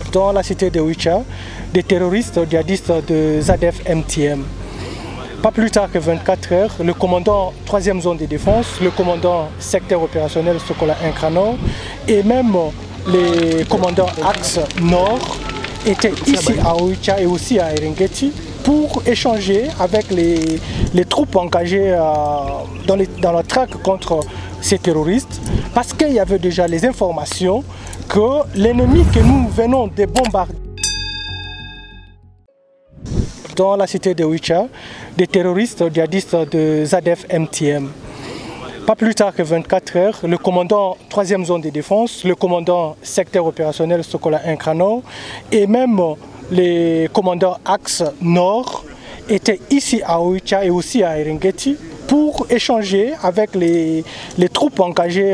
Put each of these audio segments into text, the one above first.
dans la cité de Wicha des terroristes djihadistes de ZADF-MTM. Pas plus tard que 24 heures, le commandant 3e zone de défense, le commandant secteur opérationnel Sokola Inkrano et même les commandants Axe Nord étaient ici à Wicha et aussi à Eringeti pour échanger avec les troupes engagées dans la traque contre ces terroristes, parce qu'il y avait déjà les informations que l'ennemi que nous venons de bombarder dans la cité de Wicha, des terroristes djihadistes de ZADF-MTM. Pas plus tard que 24 heures, le commandant 3e zone de défense, le commandant secteur opérationnel Sokola Inkrano et même les commandants Axe Nord étaient ici à Wicha et aussi à Eringeti pour échanger avec les troupes engagées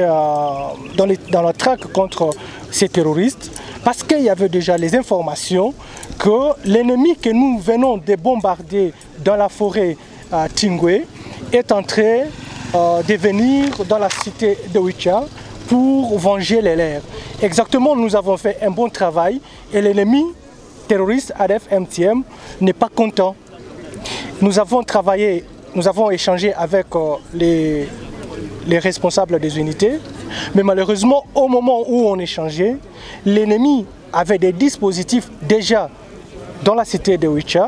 dans la traque contre ces terroristes, parce qu'il y avait déjà les informations que l'ennemi que nous venons de bombarder dans la forêt Tingwe est en train de venir dans la cité de Wicha pour venger les leurs. Exactement, nous avons fait un bon travail et l'ennemi terroriste ZADF-MTM n'est pas content. Nous avons travaillé, nous avons échangé avec les responsables des unités, mais malheureusement, au moment où on échangeait, l'ennemi avait des dispositifs déjà dans la cité de Wicha.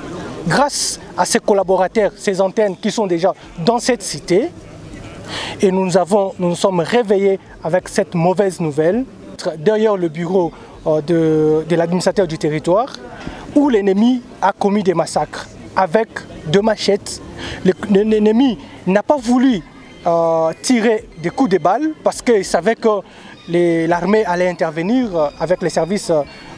Grâce à ses collaborateurs, ses antennes qui sont déjà dans cette cité, et nous nous sommes réveillés avec cette mauvaise nouvelle derrière le bureau de l'administrateur du territoire, où l'ennemi a commis des massacres avec 2 machettes. L'ennemi n'a pas voulu tirer des coups de balle parce qu'il savait que l'armée allait intervenir avec les services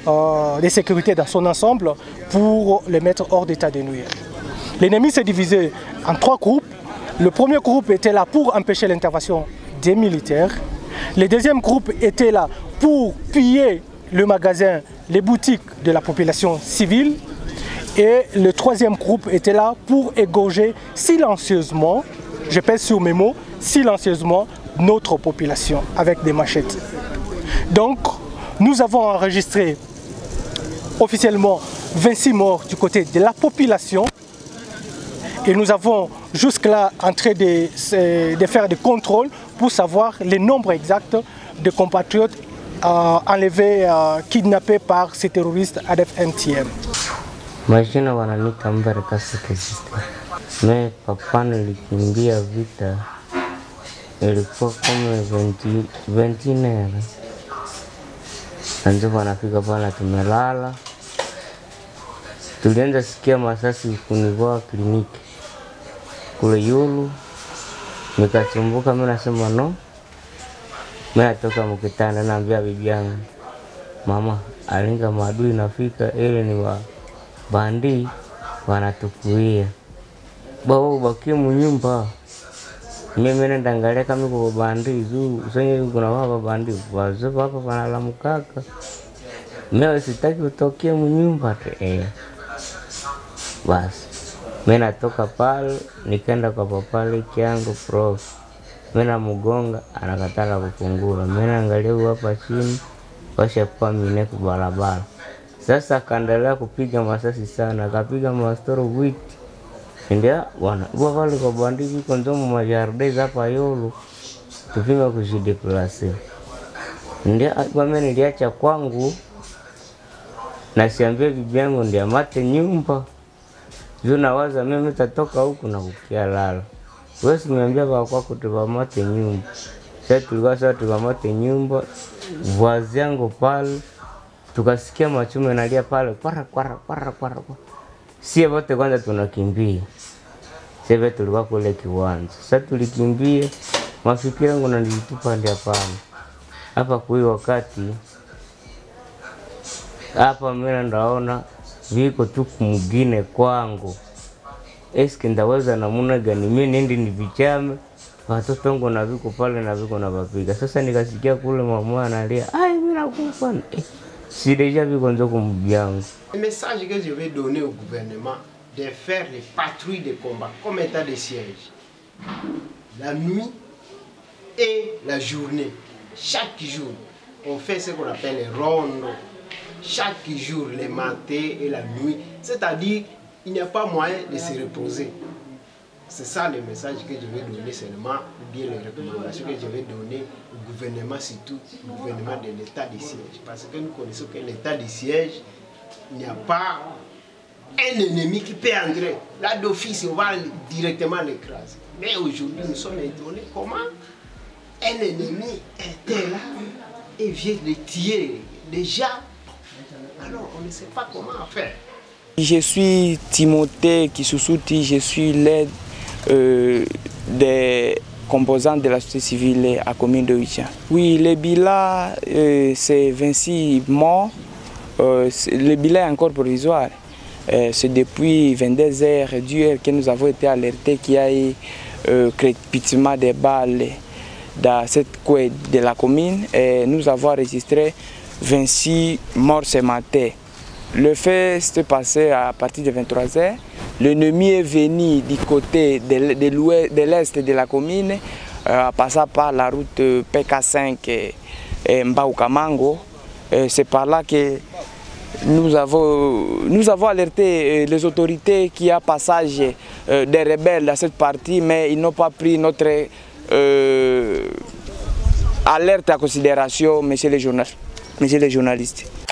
de sécurité dans son ensemble pour les mettre hors d'état de nuire. L'ennemi s'est divisé en 3 groupes. Le premier groupe était là pour empêcher l'intervention des militaires. Le deuxième groupe était là pour piller le magasin, les boutiques de la population civile. Et le 3e groupe était là pour égorger silencieusement, je pèse sur mes mots, silencieusement notre population avec des machettes. Donc, nous avons enregistré officiellement 26 morts du côté de la population et nous avons jusque-là en train de faire des contrôles pour savoir le nombre exact de compatriotes enlevés, kidnappés par ces terroristes ZADF-MTM. Majina wananiita Mbere Kasike Sister. Mimi papa nilikimbia vita, ilikuwa kama 20 ndio wanafika pale tumelala. Tulianza sikia masasi kunivua kliniki kule Yulu. Nikachumbuka, mimi nasema no. Mimi natoka mkitanda naambia bibi yangu, mama alinga maadui nafika, ile ni wa bandi wanatukuia. Baba ubaki munyumba. Mimi nenda angalia kama kwa bandi juu usanye kuna baba bandi wazo hapa wanalamukaka. Mimi sitaki utokie munyumba te. Basi mimi natoka pale nikaenda kwa papale kiangu prof. Mimi namugonga anakatala kufungura. Mimi naangalia hapa chini washakuwa mine kwa barabara. Sasa akaendelea kupiga masasi sana, akapiga mastoro wiki. Ndio wale kwa bandiki kondomo majardez hapa Yolo tupima kujideplacer. Ndio mimi niliacha kwangu na siambia bibi yangu ndio mate nyumba. Juu nawaza mimi nitatoka huku na kukia lala. Wewe niambia kwa kwako tupamate nyumba. Sasa tupamate nyumba. Vazi yangu pale tukasikia machume nalia pale kwara. Sie wote kwanza tunakimbia. Sasa tulikuwa kule kiwanja. Sasa tulikimbia, mafikiri yangu na nilitupa ndio pale. Hapa kwa wakati hapa mimi ndaona viko tu mwingine kwangu. Eske ndaweza namuna gani mimi nindi nivichame watoto wangu na viko pale na viko na bapiga. Sasa nikasikia kule mama analia, ai mimi nakufa. Si déjà vu qu'on doit comme bien. Le message que je vais donner au gouvernement, de faire les patrouilles de combat comme état de siège, la nuit et la journée. Chaque jour, on fait ce qu'on appelle les rondes. chaque jour, les matins et la nuit. C'est-à-dire, il n'y a pas moyen de se reposer. C'est ça le message que je vais donner seulement, ou bien les recommandations que je vais donner au gouvernement, surtout au gouvernement de l'état de siège. Parce que nous connaissons que l'état de siège, il n'y a pas un ennemi qui peut entrer. Là d'office, on va directement l'écraser. Mais aujourd'hui, nous sommes étonnés comment un ennemi était là et vient de tuer déjà. Alors on ne sait pas comment faire. Je suis Timothée Kisusuti, je suis l'aide des composants de la société civile à la commune de Oicha. Oui, le bilan, c'est 26 morts. Le bilan est encore provisoire. C'est depuis 22h d'hier que nous avons été alertés qu'il y a eu crépitement des balles dans cette coin de la commune. Et nous avons enregistré 26 morts ce matin. Le fait s'est passé à partir de 23h. L'ennemi est venu du côté de l'est de la commune, en passant par la route PK5 et Mbaukamango. C'est par là que nous avons alerté les autorités qu'il y a passage des rebelles dans cette partie, mais ils n'ont pas pris notre alerte en considération, messieurs les journalistes.